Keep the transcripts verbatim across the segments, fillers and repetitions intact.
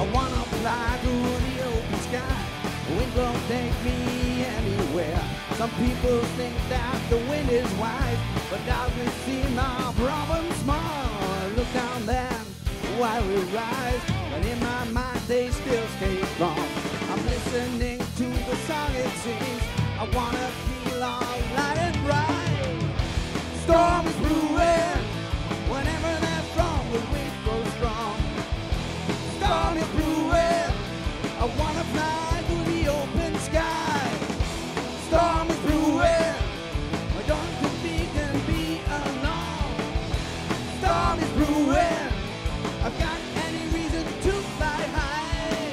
I wanna fly through the open sky. The wind won't take me anywhere. Some people think that the wind is wide, but doesn't seem our problem small. Look down there while we rise, but in my mind they still stay strong. I'm listening to the song it sings. I wanna feel all light and bright. Storm is brewing. Whenever they're strong, the wind grows strong. Storm is brewing. I wanna fly through the open sky. Storm is brewing. I don't think we can be alone. Storm is brewing. I've got any reason to fly high.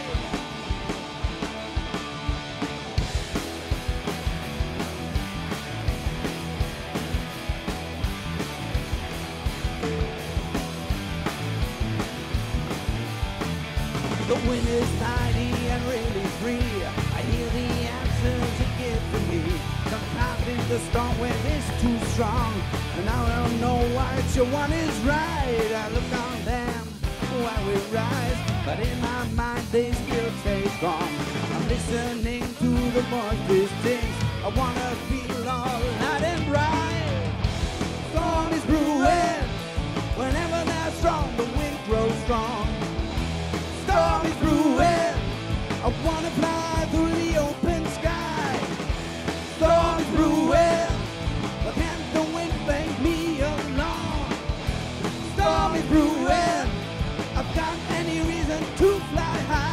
The wind is mighty and really free. I hear the answers it gives to me. Sometimes in the storm when it's too strong, and I don't know which one is right. I look on them while we rise, but in my mind they still stay strong. I'm listening to the voice this sings. I wanna feel all light and bright. Storm is brewing. Whenever they're strong, the wind grows strong. Storm is brewing. I wanna fly through the open sky. Storm is brewing. But can the wind make me alone? Storm is brewing. I've got any reason to fly high.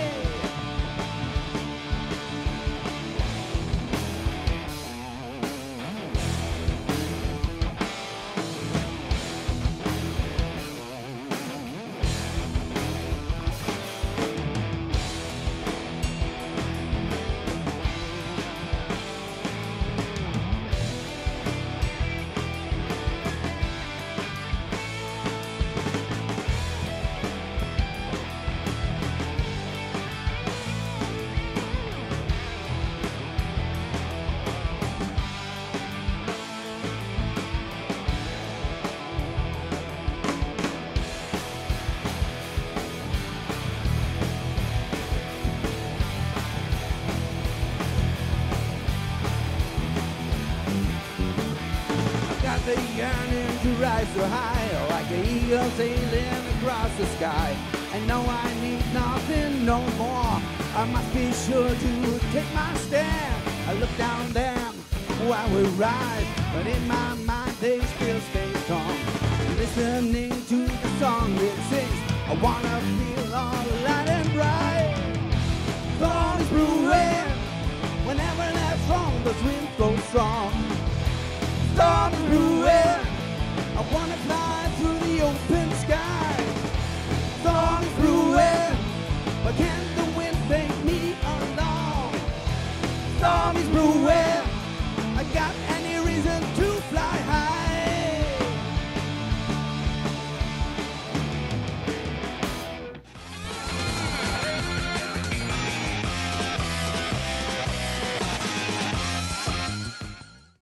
The yearning to rise so high, like an eagle sailing across the sky. I know I need nothing no more. I must be sure to take my stand. I look down them while we rise, but in my mind they still stay strong. Listening to the song it sings, I wanna feel all light and bright. Storm is brewing. Whenever they're strong, the wind goes strong. Storm is brewing.